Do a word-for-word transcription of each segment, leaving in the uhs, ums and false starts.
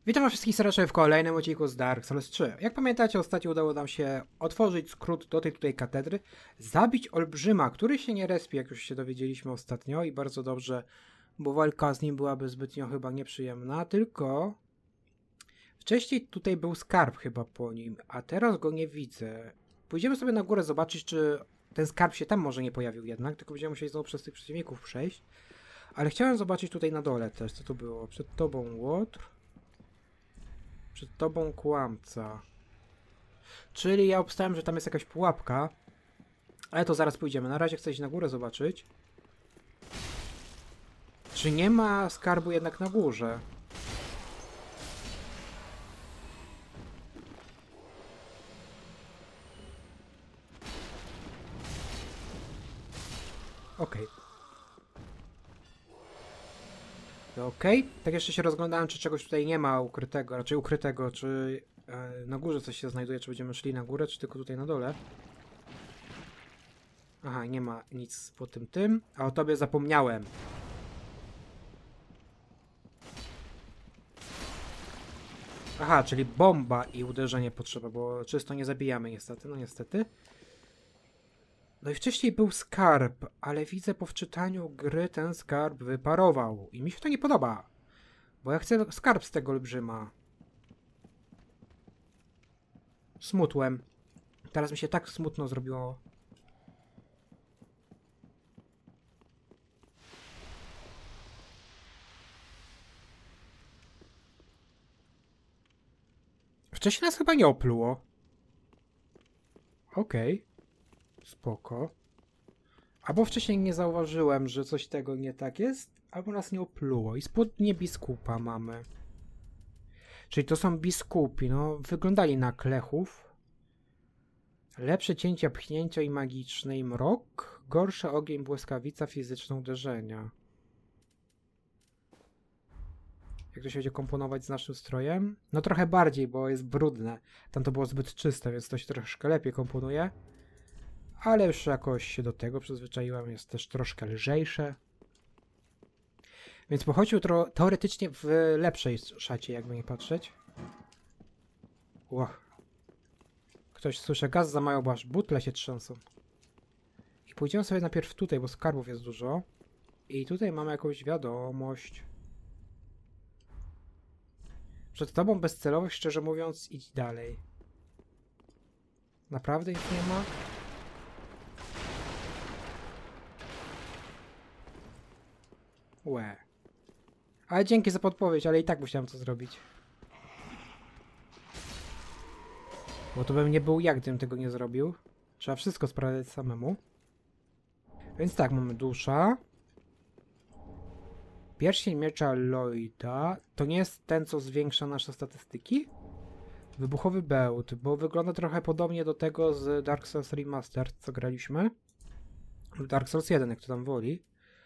Witam wszystkich serdecznie w kolejnym odcinku z Dark Souls trzy. Jak pamiętacie, ostatnio udało nam się otworzyć skrót do tej tutaj katedry, zabić olbrzyma, który się nie respi, jak już się dowiedzieliśmy ostatnio i bardzo dobrze, bo walka z nim byłaby zbytnio chyba nieprzyjemna, tylko wcześniej tutaj był skarb chyba po nim, a teraz go nie widzę. Pójdziemy sobie na górę zobaczyć, czy ten skarb się tam może nie pojawił jednak, tylko będziemy musieli znowu przez tych przeciwników przejść. Ale chciałem zobaczyć tutaj na dole też, co to było. Przed tobą Łotr. Przed tobą kłamca. Czyli ja obstałem, że tam jest jakaś pułapka. Ale to zaraz pójdziemy. Na razie chcę iść na górę zobaczyć. Czy nie ma skarbu jednak na górze? Okej. Okay. Okej. Okay. Tak jeszcze się rozglądałem, czy czegoś tutaj nie ma ukrytego. Raczej ukrytego, czy e, na górze coś się znajduje, czy będziemy szli na górę, czy tylko tutaj na dole. Aha, nie ma nic po tym tym. A o tobie zapomniałem. Aha, czyli bomba i uderzenie potrzeba, bo czysto nie zabijamy niestety, no niestety. No i wcześniej był skarb, ale widzę po wczytaniu gry ten skarb wyparował. I mi się to nie podoba. Bo ja chcę skarb z tego olbrzyma. Smutłem. Teraz mi się tak smutno zrobiło. Wcześniej nas chyba nie opluło. Okej. Okay. Spoko. Albo wcześniej nie zauważyłem, że coś tego nie tak jest, albo nas nie opluło. I spodnie biskupa mamy. Czyli to są biskupi, no wyglądali na klechów. Lepsze cięcia, pchnięcia i magiczne i mrok. Gorsze ogień, błyskawica, fizyczne uderzenia. Jak to się będzie komponować z naszym strojem? No trochę bardziej, bo jest brudne. Tam to było zbyt czyste, więc to się troszkę lepiej komponuje. Ale już jakoś się do tego przyzwyczaiłem, jest też troszkę lżejsze. Więc pochodził teoretycznie w lepszej szacie, jakby nie patrzeć. Ło. Ktoś słyszy gaz za mało, bo aż butle się trzęsą. I pójdziemy sobie najpierw tutaj, bo skarbów jest dużo. I tutaj mamy jakąś wiadomość. Przed tobą bezcelowość, szczerze mówiąc, idź dalej. Naprawdę nic nie ma? Łe. Ale dzięki za podpowiedź, ale i tak musiałem to zrobić. Bo to bym nie był jak, gdybym tego nie zrobił. Trzeba wszystko sprawdzać samemu. Więc tak, mamy dusza. Pierścień miecza Lloyda. To nie jest ten, co zwiększa nasze statystyki? Wybuchowy bełt, bo wygląda trochę podobnie do tego z Dark Souls Remastered, co graliśmy. Dark Souls jeden, jak to tam woli.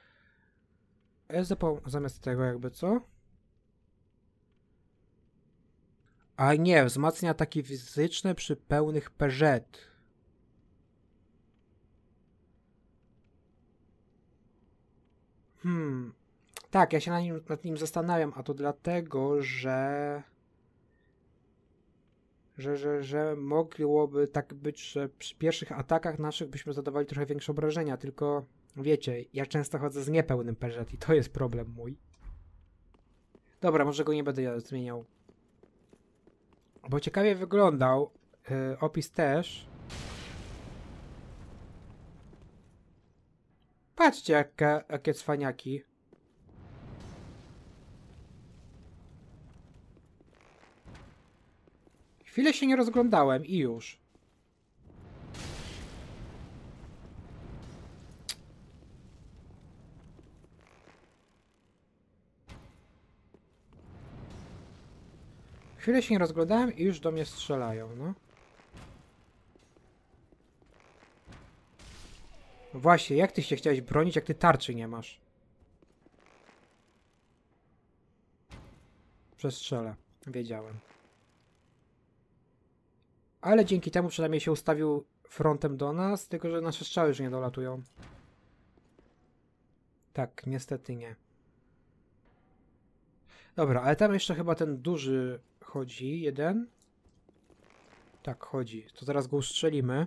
Zamiast tego jakby co? A nie, wzmacnia ataki fizyczne przy pełnych P Z. Hmm. Tak, ja się nad nim, nad nim zastanawiam, a to dlatego, że... Że, że, że mogłoby tak być, że przy pierwszych atakach naszych byśmy zadawali trochę większe obrażenia, tylko wiecie, ja często chodzę z niepełnym P Z i to jest problem mój. Dobra, może go nie będę zmieniał. Bo ciekawie wyglądał. Yy, opis też. Patrzcie, jakie, jakie cwaniaki. Chwilę się nie rozglądałem i już. Chwilę się nie rozglądałem i już do mnie strzelają, no. Właśnie, jak ty się chciałeś bronić, jak ty tarczy nie masz? Przestrzelę. Wiedziałem. Ale dzięki temu przynajmniej się ustawił frontem do nas, tylko że nasze strzały już nie dolatują. Tak, niestety nie. Dobra, ale tam jeszcze chyba ten duży chodzi. Jeden. Tak, chodzi. To zaraz go ustrzelimy.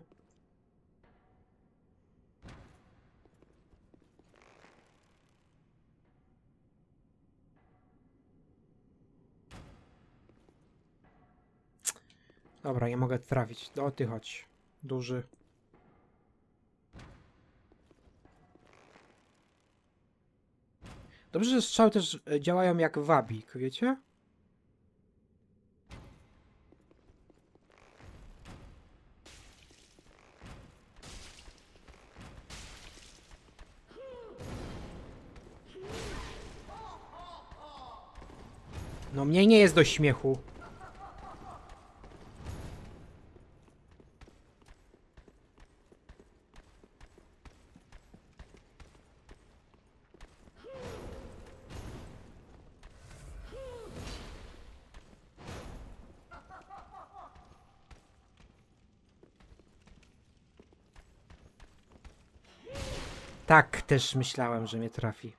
Dobra, nie mogę trafić. Do ty chodź. Duży. Dobrze, że strzały też działają jak wabik, wiecie? No mnie nie jest do śmiechu. Tak, też myślałem, że mnie trafi.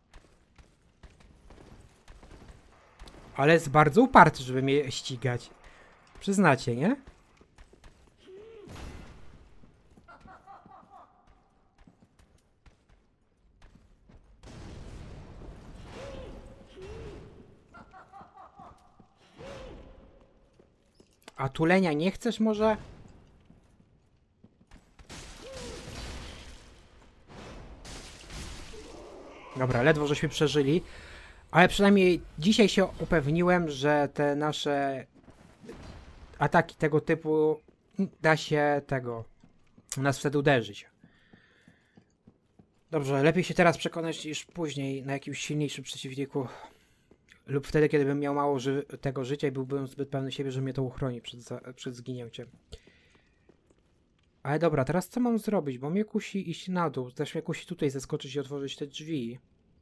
Ale jest bardzo uparty, żeby mnie ścigać. Przyznacie, nie? A tulenia nie chcesz może? Dobra, ledwo żeśmy przeżyli. Ale przynajmniej dzisiaj się upewniłem, że te nasze ataki tego typu da się tego nas wtedy uderzyć. Dobrze, lepiej się teraz przekonać niż później na jakimś silniejszym przeciwniku. Lub wtedy, kiedy bym miał mało ży tego życia i byłbym zbyt pewny siebie, że mnie to uchroni przed, przed zginięciem. Ale dobra, teraz co mam zrobić? Bo mnie kusi iść na dół. Też mnie kusi tutaj zeskoczyć i otworzyć te drzwi.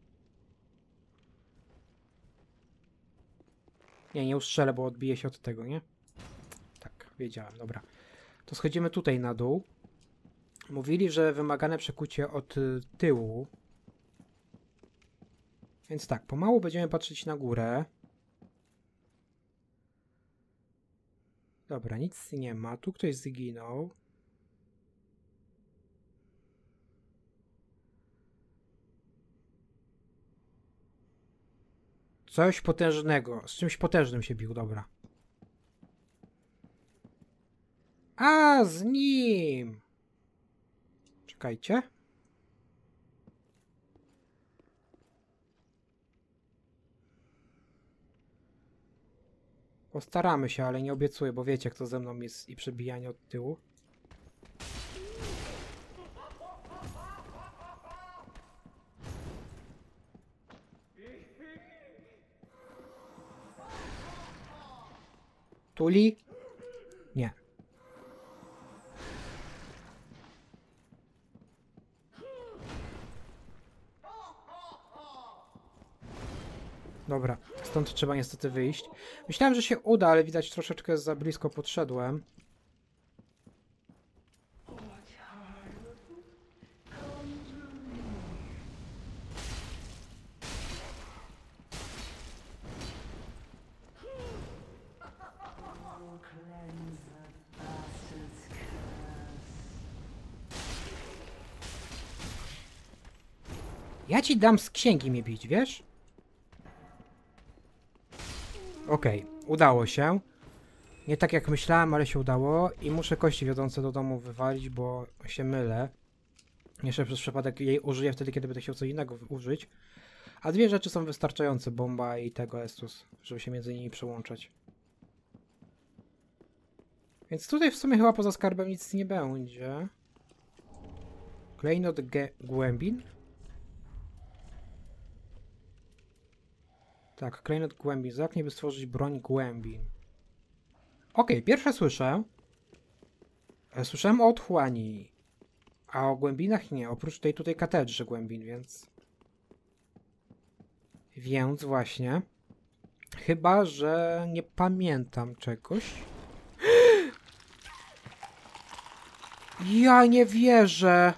Nie, nie ustrzelę, bo odbije się od tego, nie? Tak, wiedziałem, dobra. To schodzimy tutaj na dół. Mówili, że wymagane przekucie od tyłu. Więc tak, pomału będziemy patrzeć na górę. Dobra, nic nie ma. Tu ktoś zginął. Coś potężnego. Z czymś potężnym się bił, dobra. A, z nim! Czekajcie. Postaramy się, ale nie obiecuję, bo wiecie, kto ze mną jest i przebijanie od tyłu. Tuli? Nie. Dobra, stąd trzeba niestety wyjść. Myślałem, że się uda, ale widać troszeczkę za blisko podszedłem. Ja ci dam z księgi mnie bić, wiesz? Okej, okay, udało się. Nie tak jak myślałem, ale się udało. I muszę kości wiodące do domu wywalić, bo się mylę. Jeszcze przez przypadek jej użyję wtedy, kiedy będę chciał coś innego użyć. A dwie rzeczy są wystarczające, bomba i tego Estus, żeby się między nimi przełączać. Więc tutaj w sumie chyba poza skarbem nic nie będzie. Klejnot głębin? Tak, klejnot głębin. Zapnij, by stworzyć broń głębin. Okej, okay, pierwsze słyszę. Słyszałem o otchłani. A o głębinach nie. Oprócz tej tutaj katedrze głębin, więc... Więc właśnie. Chyba, że nie pamiętam czegoś. Ja nie wierzę!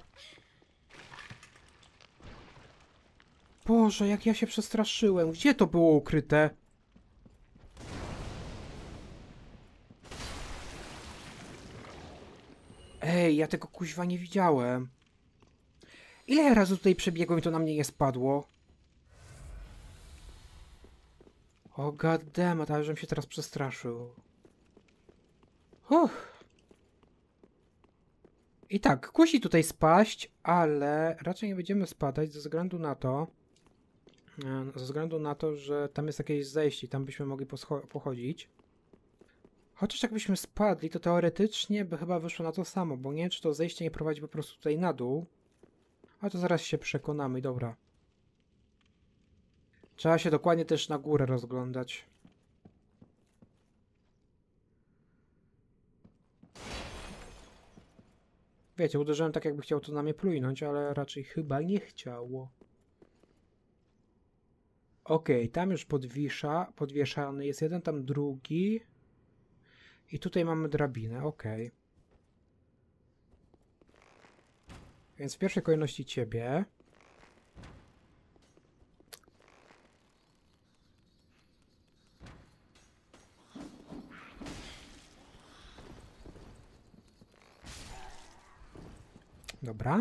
Boże, jak ja się przestraszyłem. Gdzie to było ukryte? Ej, ja tego kuźwa nie widziałem. Ile razy tutaj przebiegłem i to na mnie nie spadło? O goddammit, ale żebym się teraz przestraszył. Uff. I tak, kusi tutaj spaść, ale raczej nie będziemy spadać ze względu na to, ze względu na to, że tam jest jakieś zejście i tam byśmy mogli pochodzić. Chociaż jakbyśmy spadli, to teoretycznie by chyba wyszło na to samo, bo nie wiem, czy to zejście nie prowadzi po prostu tutaj na dół. A to zaraz się przekonamy, dobra. Trzeba się dokładnie też na górę rozglądać. Wiecie, uderzyłem tak, jakby chciał to na mnie plujnąć, ale raczej chyba nie chciało. Okej, okay, tam już podwisza, podwieszany jest jeden, tam drugi. I tutaj mamy drabinę, okej. Okay. Więc w pierwszej kolejności ciebie. Dobra.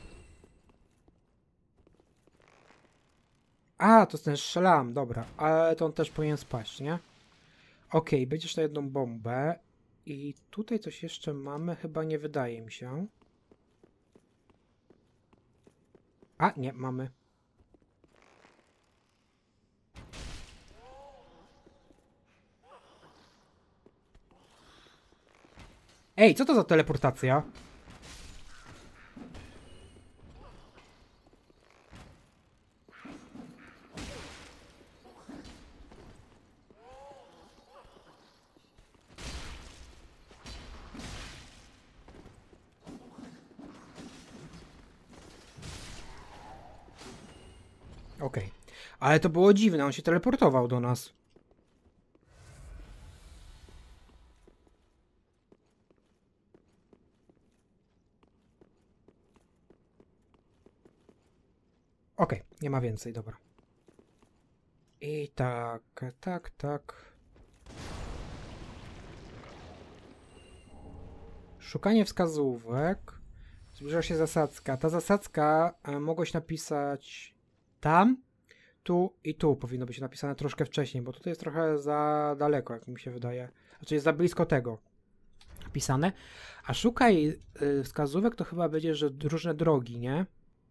A, to ten szlam, dobra. Ale to on też powinien spaść, nie? Okej, okay, będziesz na jedną bombę. I tutaj coś jeszcze mamy? Chyba nie wydaje mi się. A, nie, mamy. Ej, co to za teleportacja? Okej. Okay. Ale to było dziwne, on się teleportował do nas. Okej, okay, nie ma więcej, dobra. I tak, tak, tak. Szukanie wskazówek. Zbliża się zasadzka. Ta zasadzka e, mogłeś napisać tam, tu i tu. Powinno być napisane troszkę wcześniej, bo tutaj jest trochę za daleko, jak mi się wydaje. Znaczy jest za blisko tego napisane. A szukaj y, wskazówek to chyba będzie, że różne drogi, nie?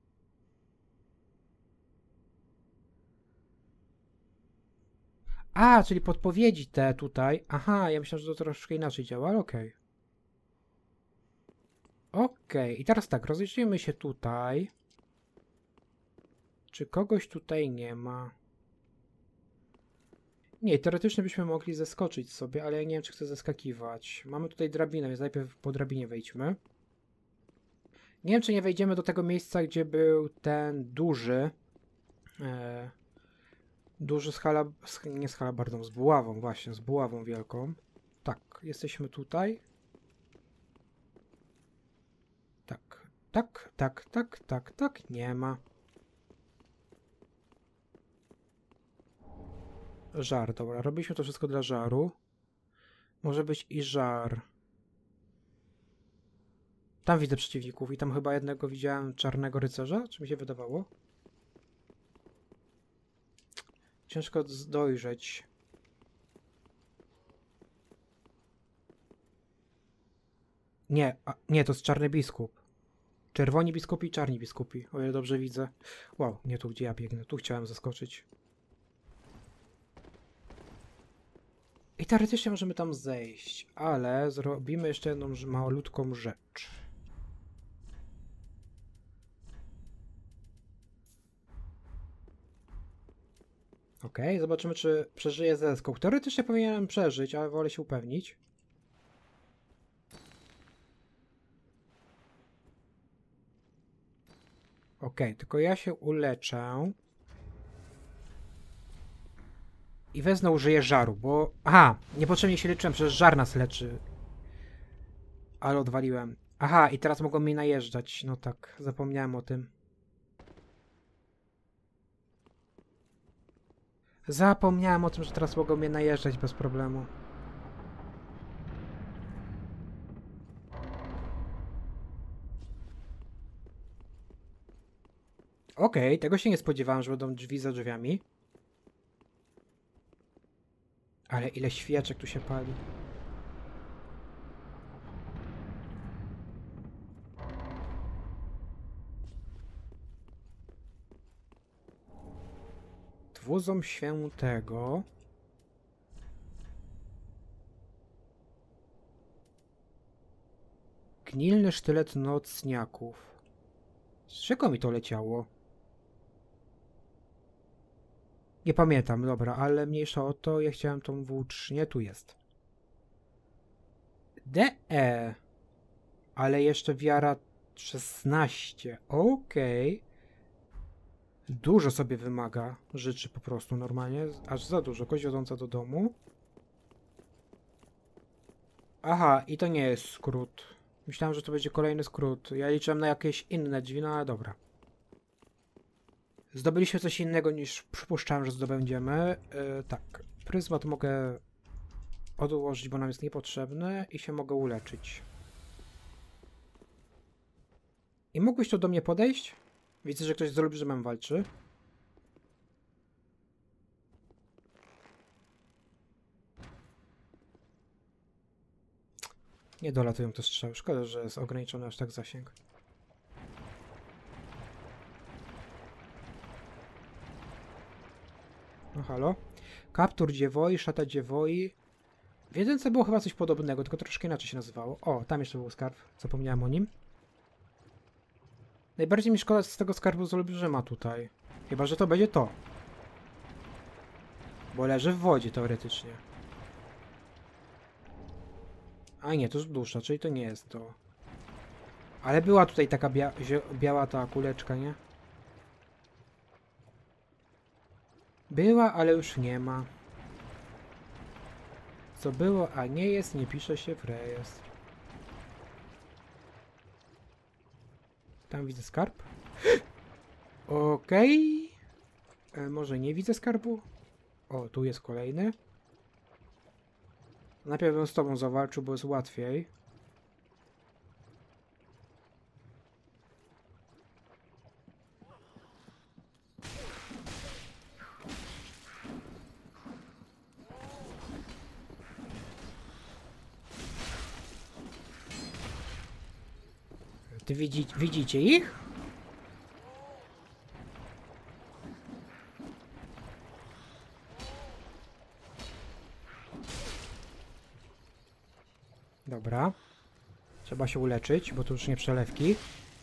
A, czyli podpowiedzi te tutaj. Aha, ja myślałem, że to troszkę inaczej działa, ale okej. Okay. Okej, okay. I teraz tak, rozejrzyjmy się tutaj. Czy kogoś tutaj nie ma? Nie, teoretycznie byśmy mogli zeskoczyć sobie, ale ja nie wiem, czy chcę zeskakiwać. Mamy tutaj drabinę, więc najpierw po drabinie wejdźmy. Nie wiem, czy nie wejdziemy do tego miejsca, gdzie był ten duży... E, duży z hala... nie z halabardą, z buławą właśnie, z buławą wielką. Tak, jesteśmy tutaj. Tak, tak, tak, tak, tak, tak, nie ma. Żar, dobra, robiliśmy to wszystko dla żaru. Może być i żar. Tam widzę przeciwników i tam chyba jednego widziałem czarnego rycerza, czy mi się wydawało? Ciężko dojrzeć. Nie, a, nie, to jest czarny biskup. Czerwoni biskupi i czarni biskupi, o ile dobrze widzę. Wow, nie tu, gdzie ja biegnę, tu chciałem zaskoczyć. I teoretycznie możemy tam zejść, ale zrobimy jeszcze jedną malutką rzecz. Ok, zobaczymy, czy przeżyje zeskok. Teoretycznie powinienem przeżyć, ale wolę się upewnić. Ok, tylko ja się uleczę. I wezmę, użyję żaru, bo... Aha, niepotrzebnie się leczyłem, przecież żar nas leczy. Ale odwaliłem. Aha, i teraz mogą mnie najeżdżać. No tak, zapomniałem o tym. Zapomniałem o tym, że teraz mogą mnie najeżdżać bez problemu. Okej, okay, tego się nie spodziewałem, że będą drzwi za drzwiami. Ale ile świeczek tu się pali. Dwuząb świętego. Gnilny sztylet nocniaków. Z czego mi to leciało? Nie pamiętam, dobra, ale mniejsza o to, ja chciałem tą włócznię, tu jest. D E. Ale jeszcze wiara szesnaście, okej. Okay. Dużo sobie wymaga rzeczy po prostu normalnie, aż za dużo. Kość wiodąca do domu. Aha, i to nie jest skrót. Myślałem, że to będzie kolejny skrót. Ja liczyłem na jakieś inne drzwi, no ale dobra. Zdobyliśmy coś innego niż przypuszczałem, że zdobędziemy. Yy, tak, pryzmat mogę odłożyć, bo nam jest niepotrzebny i się mogę uleczyć. I mógłbyś tu do mnie podejść? Widzę, że ktoś z olbrzymem walczy. Nie dolatują te strzały. Szkoda, że jest ograniczony aż tak zasięg. No halo? Kaptur dziewoi, szata dziewoi. W jedynce było chyba coś podobnego, tylko troszkę inaczej się nazywało. O, tam jeszcze był skarb. Zapomniałem o nim. Najbardziej mi szkoda z tego skarbu z olbrzyma tutaj. Chyba, że to będzie to. Bo leży w wodzie teoretycznie. A nie, to już dusza, czyli to nie jest to. Ale była tutaj taka bia biała ta kuleczka, nie? Była, ale już nie ma. Co było, a nie jest, nie pisze się w rejestr. Tam widzę skarb. Okej. Okay. Może nie widzę skarbu? O, tu jest kolejny. Najpierw bym z tobą zawalczył, bo jest łatwiej. Ty widzi, widzicie ich? Dobra. Trzeba się uleczyć, bo to już nie przelewki.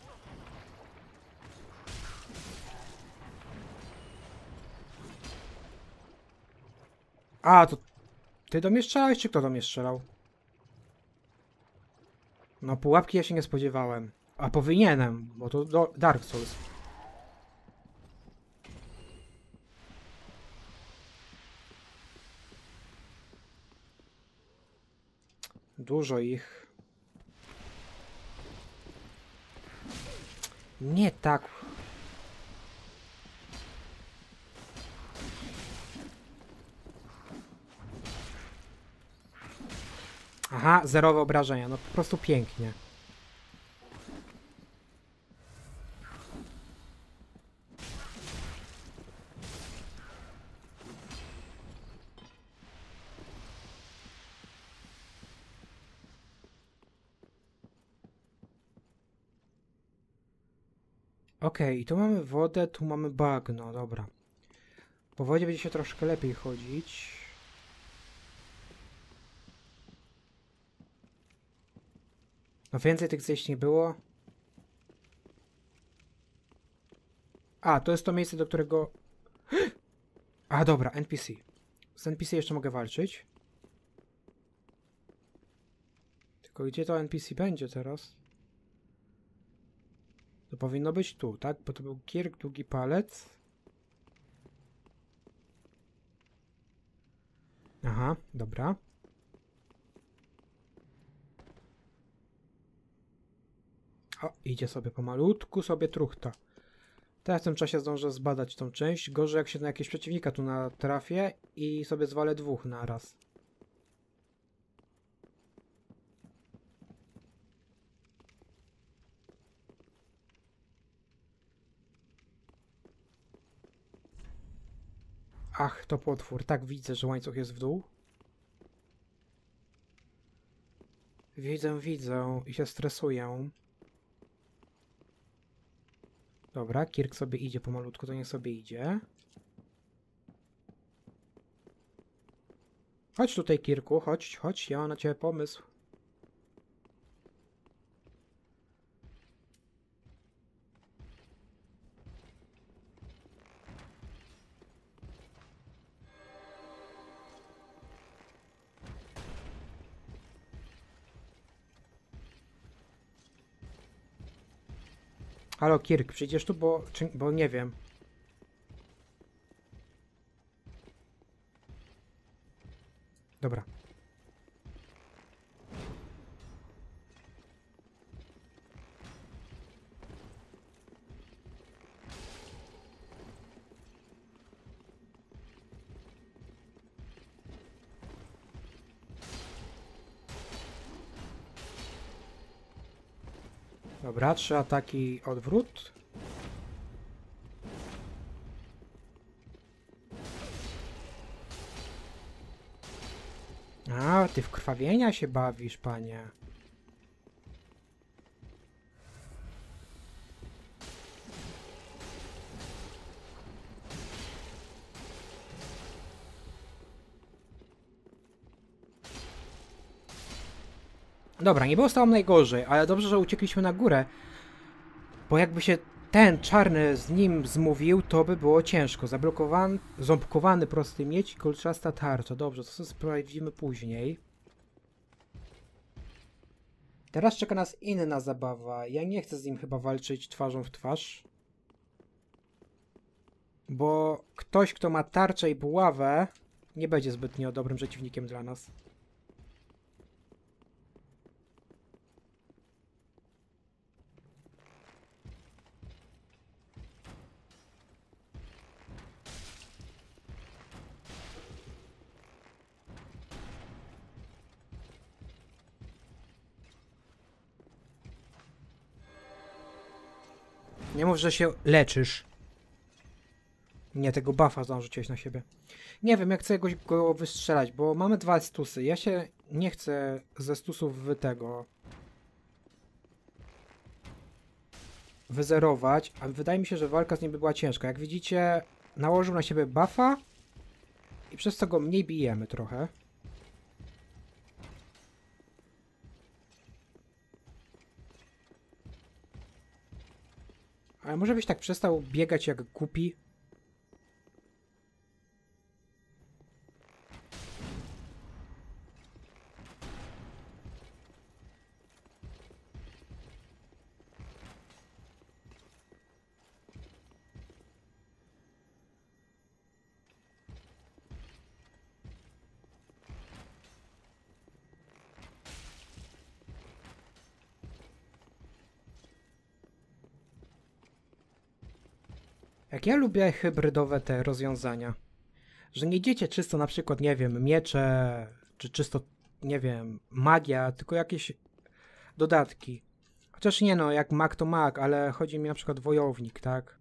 A, to ty do mnie strzelałeś, czy kto do mnie strzelał? No, pułapki ja się nie spodziewałem. A powinienem, bo to do Dark Souls. Dużo ich. Nie tak. Aha, zerowe obrażenia. No po prostu pięknie. Okej, okay, tu mamy wodę, tu mamy bagno, dobra. Po wodzie będzie się troszkę lepiej chodzić. No więcej tych zejść nie było. A, to jest to miejsce, do którego... A, dobra, N P C. Z N P C jeszcze mogę walczyć. Tylko gdzie to N P C będzie teraz? To powinno być tu, tak? Bo to był Kirk, długi palec. Aha, dobra. O, idzie sobie pomalutku, sobie truchta. Teraz w tym czasie zdążę zbadać tą część. Gorzej jak się na jakiegoś przeciwnika tu natrafię i sobie zwalę dwóch naraz. Ach, to potwór. Tak, widzę, że łańcuch jest w dół. Widzę, widzę i się stresuję. Dobra, Kirk sobie idzie pomalutku, to niech sobie idzie. Chodź tutaj, Kirku, chodź, chodź, ja mam na ciebie pomysł. Halo, Kirk, przyjdziesz tu, bo, czy, bo nie wiem. Dobra. Dobra, trzy ataki, odwrót. A, ty w krwawienia się bawisz, panie. Dobra, nie było stało najgorzej, ale dobrze, że uciekliśmy na górę. Bo jakby się ten czarny z nim zmówił, to by było ciężko. Zablokowany, ząbkowany prosty miecz i kolczasta tarcza. Dobrze, to sobie sprawdzimy później. Teraz czeka nas inna zabawa. Ja nie chcę z nim chyba walczyć twarzą w twarz. Bo ktoś, kto ma tarczę i buławę, nie będzie zbytnio dobrym przeciwnikiem dla nas. Nie mów, że się leczysz. Nie, tego buffa zarzuciłeś na siebie. Nie wiem, jak chcę jakoś go wystrzelać, bo mamy dwa stusy. Ja się nie chcę ze stusów wy tego wyzerować, a wydaje mi się, że walka z nim by była ciężka. Jak widzicie, nałożył na siebie buffa i przez to go mniej bijemy trochę. Ale może byś tak przestał biegać jak głupi? Jak ja lubię hybrydowe te rozwiązania, że nie idziecie czysto na przykład, nie wiem, miecze, czy czysto, nie wiem, magia, tylko jakieś dodatki. Chociaż nie no, jak mag to mag, ale chodzi mi na przykład wojownik, tak?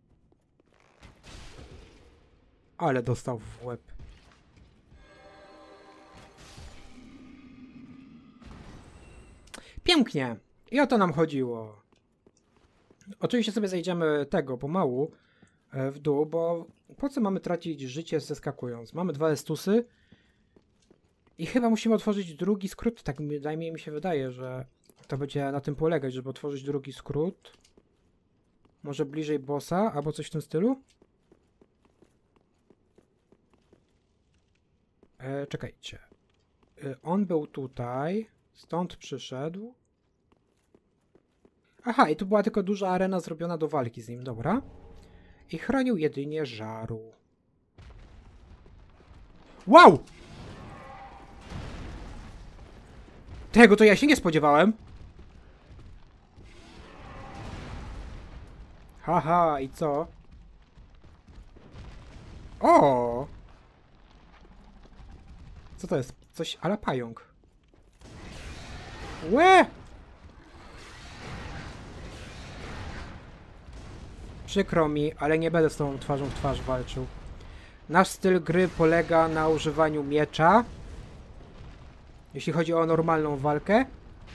Ale dostał w łeb. Pięknie! I o to nam chodziło. Oczywiście sobie zejdziemy tego pomału w dół, bo po co mamy tracić życie zeskakując? Mamy dwa estusy i chyba musimy otworzyć drugi skrót. Tak najmniej mi się wydaje, że to będzie na tym polegać, żeby otworzyć drugi skrót. Może bliżej bossa, albo coś w tym stylu? E, czekajcie. E, on był tutaj, stąd przyszedł. Aha, i tu była tylko duża arena zrobiona do walki z nim, dobra. I chronił jedynie żaru. Wow! Tego to ja się nie spodziewałem. Haha, i co? O! Co to jest? Coś ala pająk. Łe! Przykro mi, ale nie będę z tą twarzą w twarz walczył. Nasz styl gry polega na używaniu miecza. Jeśli chodzi o normalną walkę.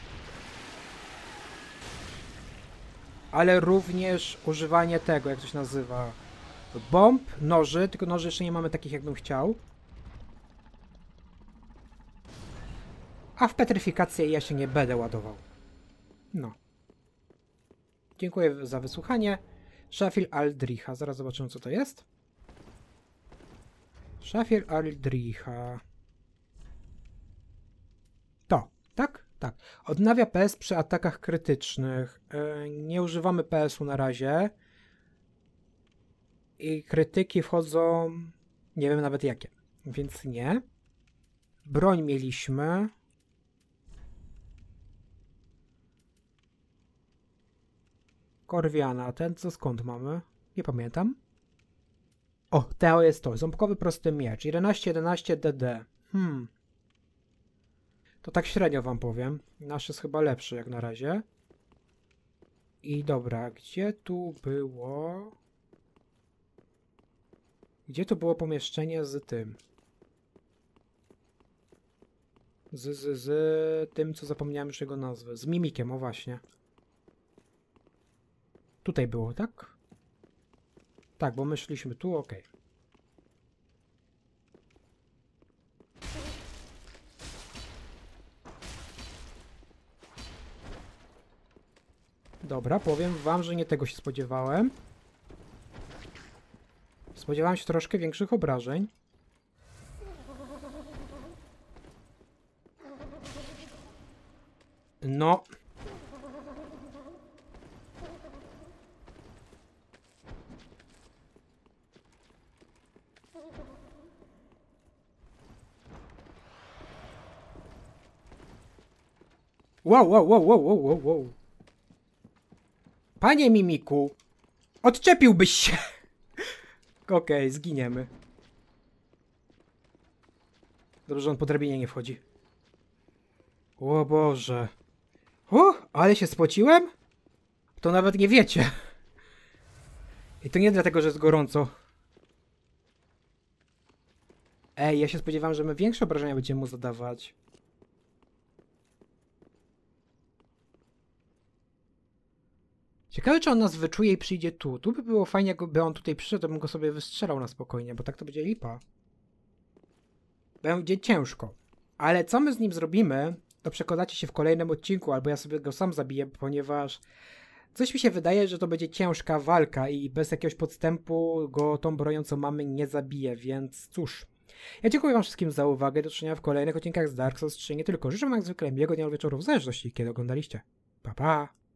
Ale również używanie tego, jak to się nazywa. Bomb, noży, tylko noży jeszcze nie mamy takich, jakbym chciał. A w petryfikację ja się nie będę ładował. No. Dziękuję za wysłuchanie. Szafir Aldricha. Zaraz zobaczymy, co to jest. Szafir Aldricha. To, tak? Tak. Odnawia P S przy atakach krytycznych. Yy, nie używamy P S u na razie. I krytyki wchodzą... Nie wiem nawet jakie. Więc nie. Broń mieliśmy. Korwiana. Ten co skąd mamy? Nie pamiętam. O, to jest to. Ząbkowy prosty miecz. jedenaście jedenaście D D. Hmm. To tak średnio wam powiem. Nasz jest chyba lepszy jak na razie. I dobra, gdzie tu było... Gdzie tu było pomieszczenie z tym? Z, z, z tym, co zapomniałem już jego nazwy. Z mimikiem, o właśnie. Tutaj było, tak? Tak, bo my szliśmy tu, ok. Dobra, powiem wam, że nie tego się spodziewałem. Spodziewałem się troszkę większych obrażeń. No. Wow, wow, wow, wow, wow, wow, wow. Panie Mimiku, odczepiłbyś się. Okej, okay, zginiemy. Dobrze, że on po drabinie nie wchodzi. O Boże. Uh, ale się spociłem? To nawet nie wiecie. I to nie dlatego, że jest gorąco. Ej, ja się spodziewałem, że my większe obrażenia będziemy mu zadawać. Ciekawe, czy on nas wyczuje i przyjdzie tu. Tu by było fajnie, jakby on tutaj przyszedł, to bym go sobie wystrzelał na spokojnie, bo tak to będzie lipa. Będzie ciężko. Ale co my z nim zrobimy, to przekonacie się w kolejnym odcinku, albo ja sobie go sam zabiję, ponieważ coś mi się wydaje, że to będzie ciężka walka i bez jakiegoś podstępu go tą bronią, co mamy, nie zabije, więc cóż. Ja dziękuję wam wszystkim za uwagę, do zobaczenia w kolejnych odcinkach z Dark Souls trzy. Nie tylko życzę wam jak zwykle miłego dnia wieczoru, w zależności kiedy oglądaliście. Pa, pa!